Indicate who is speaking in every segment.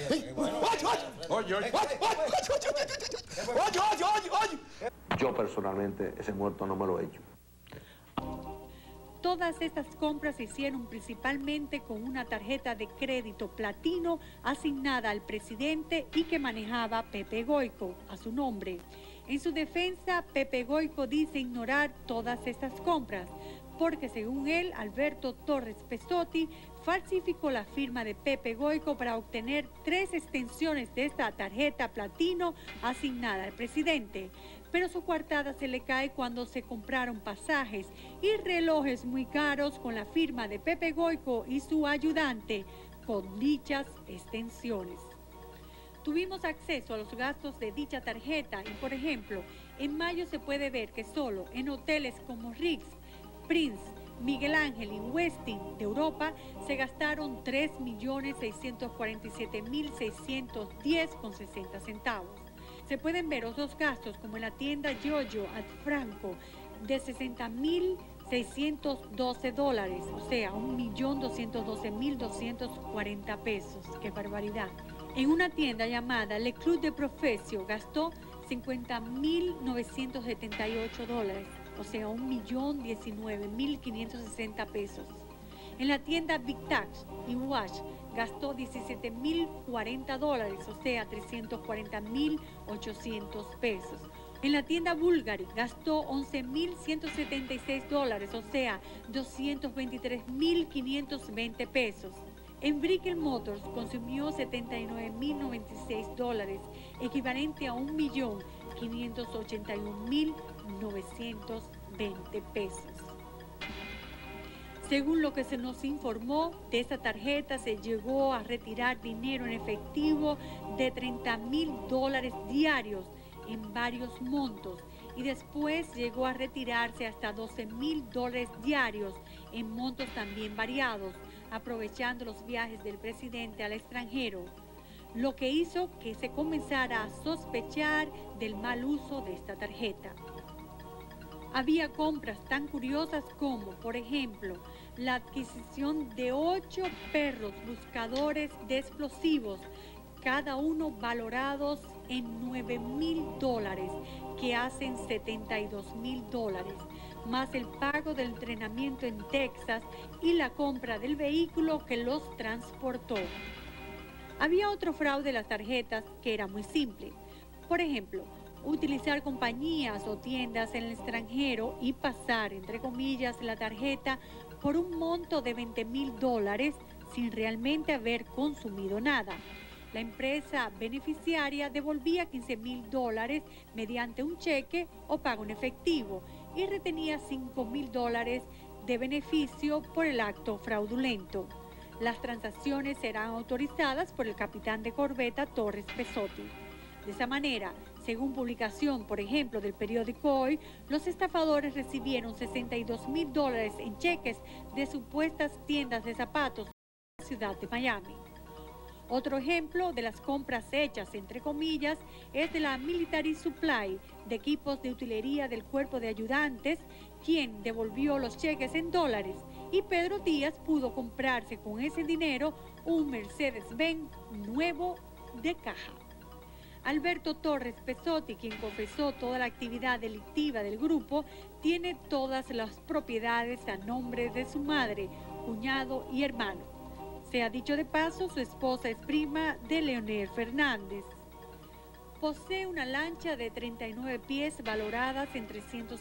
Speaker 1: Yo personalmente ese muerto no me lo he hecho.
Speaker 2: Todas estas compras se hicieron principalmente con una tarjeta de crédito platino asignada al presidente y que manejaba Pepe Goico a su nombre. En su defensa, Pepe Goico dice ignorar todas estas compras, porque según él, Alberto Torres Pesotti falsificó la firma de Pepe Goico para obtener 3 extensiones de esta tarjeta platino asignada al presidente. Pero su coartada se le cae cuando se compraron pasajes y relojes muy caros con la firma de Pepe Goico y su ayudante con dichas extensiones. Tuvimos acceso a los gastos de dicha tarjeta y, por ejemplo, en mayo se puede ver que solo en hoteles como Ritz, Prince, Miguel Ángel y Westin de Europa se gastaron 3.647.610,60 centavos. Se pueden ver otros gastos como en la tienda Giorgio at Franco de $60.612, o sea, $1.212.240 pesos. ¡Qué barbaridad! En una tienda llamada Le Club de Profesio gastó $50.978, o sea, $1.019.560 pesos. En la tienda Big Tax y Wash gastó $17.040, o sea, $340.800 pesos. En la tienda Bulgari gastó $11.176, o sea, $223.520 pesos. En Brickell Motors consumió $79.096, equivalente a $1.581.920 pesos. Según lo que se nos informó, de esta tarjeta se llegó a retirar dinero en efectivo de $30.000 diarios en varios montos y después llegó a retirarse hasta $12.000 diarios en montos también variados, aprovechando los viajes del presidente al extranjero, lo que hizo que se comenzara a sospechar del mal uso de esta tarjeta. Había compras tan curiosas como, por ejemplo, la adquisición de 8 perros buscadores de explosivos, cada uno valorados en $9.000, que hacen $72.000, más el pago del entrenamiento en Texas y la compra del vehículo que los transportó. Había otro fraude de las tarjetas que era muy simple. Por ejemplo, utilizar compañías o tiendas en el extranjero y pasar, entre comillas, la tarjeta por un monto de $20.000 sin realmente haber consumido nada. La empresa beneficiaria devolvía $15.000 mediante un cheque o pago en efectivo y retenía $5.000 de beneficio por el acto fraudulento. Las transacciones serán autorizadas por el capitán de corbeta Torres Pesotti. De esa manera, según publicación, por ejemplo, del periódico Hoy, los estafadores recibieron $62.000 en cheques de supuestas tiendas de zapatos en la ciudad de Miami. Otro ejemplo de las compras hechas, entre comillas, es de la Military Supply, de equipos de utilería del cuerpo de ayudantes, quien devolvió los cheques en dólares, y Pedro Díaz pudo comprarse con ese dinero un Mercedes-Benz nuevo de caja. Alberto Torres Pesotti, quien confesó toda la actividad delictiva del grupo, tiene todas las propiedades a nombre de su madre, cuñado y hermano. Se ha dicho de paso, su esposa es prima de Leonel Fernández. Posee una lancha de 39 pies valoradas en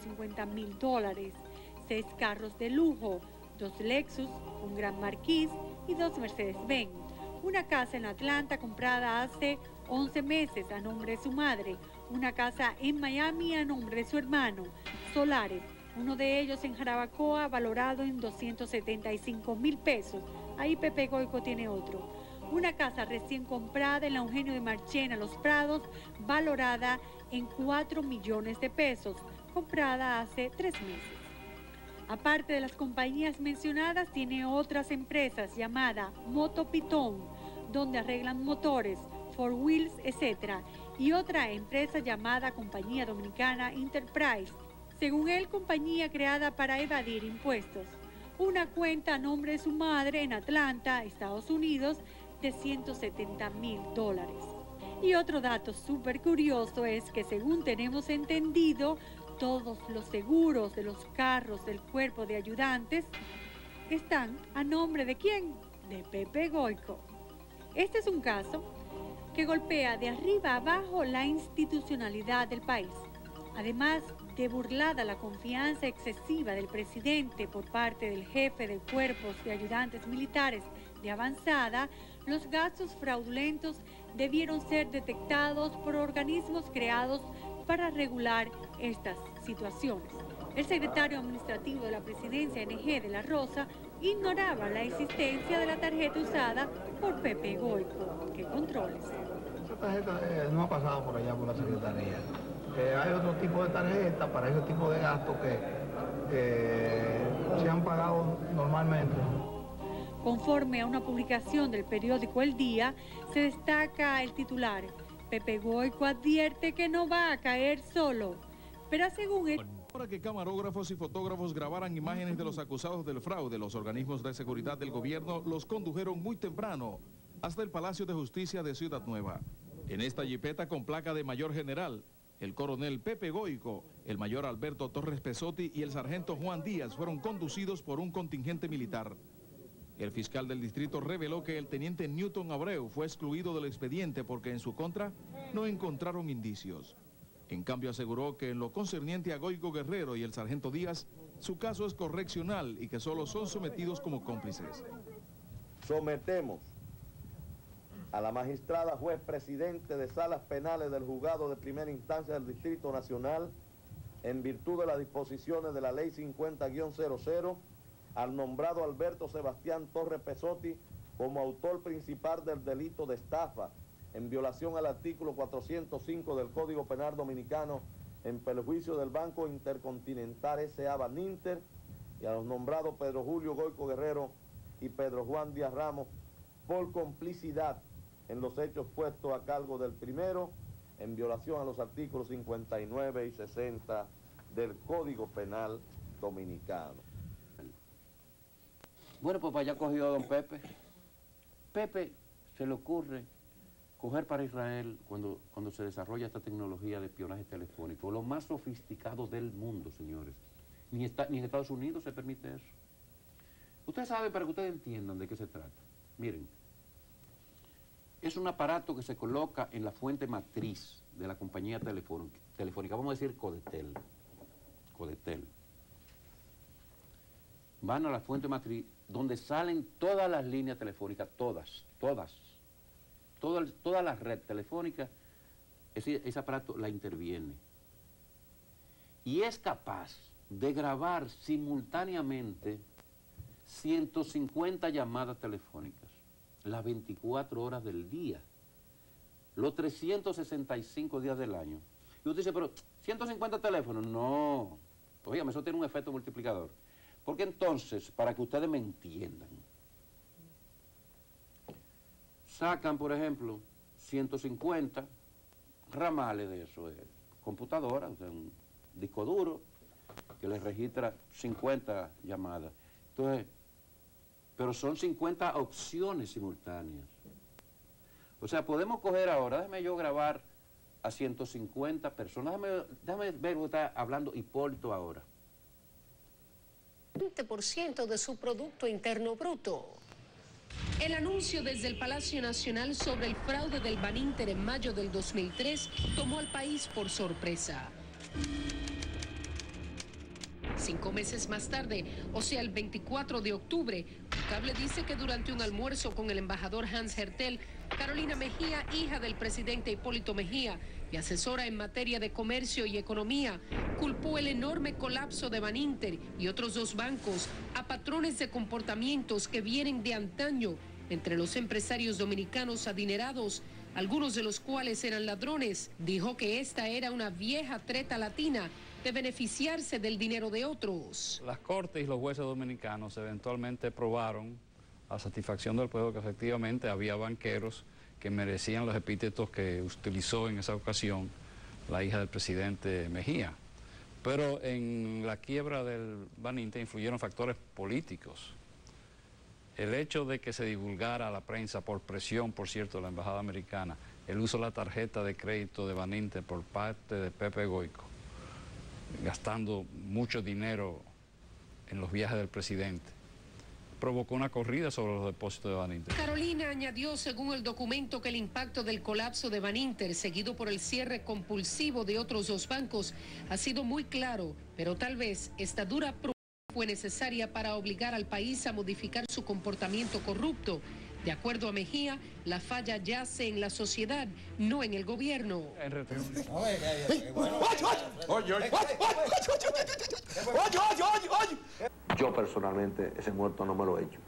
Speaker 2: $350.000, 6 carros de lujo, 2 Lexus, un Gran Marquis y 2 Mercedes-Benz. Una casa en Atlanta comprada hace 11 meses a nombre de su madre, una casa en Miami a nombre de su hermano, solares, uno de ellos en Jarabacoa valorado en $275.000 pesos, ahí Pepe Goico tiene otro, una casa recién comprada en la Eugenio de Marchena, Los Prados, valorada en $4 millones de pesos, comprada hace 3 meses. Aparte de las compañías mencionadas, tiene otras empresas llamadas Motopitón, donde arreglan motores, Four Wheels, etc. Y otra empresa llamada Compañía Dominicana Enterprise, según él, compañía creada para evadir impuestos. Una cuenta a nombre de su madre en Atlanta, Estados Unidos, de $170,000. Y otro dato súper curioso es que, según tenemos entendido, todos los seguros de los carros del cuerpo de ayudantes están a nombre ¿de quién? De Pepe Goyco. Este es un caso que golpea de arriba abajo la institucionalidad del país. Además de burlada la confianza excesiva del presidente por parte del jefe de cuerpos de ayudantes militares de avanzada, los gastos fraudulentos debieron ser detectados por organismos creados para regular estas situaciones. El secretario administrativo de la presidencia, NG de la Rosa, ignoraba la existencia de la tarjeta usada por Pepe Goyco. ¿Qué controles?
Speaker 3: Esa tarjeta no ha pasado por allá por la secretaría. Hay otro tipo de tarjeta para ese tipo de gastos que se han pagado normalmente.
Speaker 2: Conforme a una publicación del periódico El Día, se destaca el titular: Pepe Goyco advierte que no va a caer solo, pero según él...
Speaker 4: Para que camarógrafos y fotógrafos grabaran imágenes de los acusados del fraude, los organismos de seguridad del gobierno los condujeron muy temprano hasta el Palacio de Justicia de Ciudad Nueva. En esta jipeta con placa de mayor general, el coronel Pepe Goyco, el mayor Alberto Torres Pesotti y el sargento Juan Díaz fueron conducidos por un contingente militar. El fiscal del distrito reveló que el teniente Newton Abreu fue excluido del expediente porque en su contra no encontraron indicios. En cambio aseguró que en lo concerniente a Goyco Guerrero y el sargento Díaz, su caso es correccional y que solo son sometidos como cómplices.
Speaker 5: Sometemos a la magistrada juez presidente de salas penales del juzgado de primera instancia del Distrito Nacional, en virtud de las disposiciones de la ley 50-00, al nombrado Alberto Sebastián Torres Pesotti como autor principal del delito de estafa, en violación al artículo 405 del Código Penal Dominicano, en perjuicio del Banco Intercontinental S.A. Baninter, y a los nombrados Pedro Julio Goyco Guerrero y Pedro Juan Díaz Ramos por complicidad en los hechos puestos a cargo del primero, en violación a los artículos 59 y 60 del Código Penal Dominicano.
Speaker 6: Bueno, pues para allá cogió a don Pepe. Pepe se le ocurre coger para Israel cuando se desarrolla esta tecnología de espionaje telefónico, lo más sofisticado del mundo, señores. Ni en Estados Unidos se permite eso. Ustedes saben, para que ustedes entiendan de qué se trata. Miren, es un aparato que se coloca en la fuente matriz de la compañía telefónica, vamos a decir Codetel. Van a la fuente matriz donde salen todas las líneas telefónicas, toda la red telefónica, ese aparato la interviene. Y es capaz de grabar simultáneamente 150 llamadas telefónicas, las 24 horas del día, los 365 días del año. Y usted dice, pero 150 teléfonos, no. Oigan, eso tiene un efecto multiplicador. Porque entonces, para que ustedes me entiendan, sacan, por ejemplo, 150 ramales de eso, computadora, o sea, un disco duro, que les registra 50 llamadas. Entonces, pero son 50 opciones simultáneas. O sea, podemos coger ahora, déjame yo grabar a 150 personas, déjame ver, está hablando Hipólito ahora.
Speaker 7: 20% de su Producto Interno Bruto. El anuncio desde el Palacio Nacional sobre el fraude del Baninter en mayo del 2003 tomó al país por sorpresa. 5 meses más tarde, o sea el 24 de octubre, Cable dice que durante un almuerzo con el embajador Hans Hertel, Carolina Mejía, hija del presidente Hipólito Mejía y asesora en materia de comercio y economía, culpó el enorme colapso de Baninter y otros 2 bancos a patrones de comportamientos que vienen de antaño entre los empresarios dominicanos adinerados, algunos de los cuales eran ladrones. Dijo que esta era una vieja treta latina de beneficiarse del dinero de otros.
Speaker 8: Las cortes y los jueces dominicanos eventualmente probaron a satisfacción del pueblo que efectivamente había banqueros que merecían los epítetos que utilizó en esa ocasión la hija del presidente Mejía. Pero en la quiebra del Baninter influyeron factores políticos. El hecho de que se divulgara a la prensa por presión, por cierto, de la embajada americana, el uso de la tarjeta de crédito de Baninter por parte de Pepe Goico, gastando mucho dinero en los viajes del presidente, provocó una corrida sobre los depósitos de Baninter.
Speaker 7: Carolina añadió, según el documento, que el impacto del colapso de Baninter, seguido por el cierre compulsivo de otros 2 bancos, ha sido muy claro, pero tal vez esta dura prueba fue necesaria para obligar al país a modificar su comportamiento corrupto. De acuerdo a Mejía, la falla yace en la sociedad, no en el gobierno.
Speaker 1: Yo personalmente ese muerto no me lo he hecho.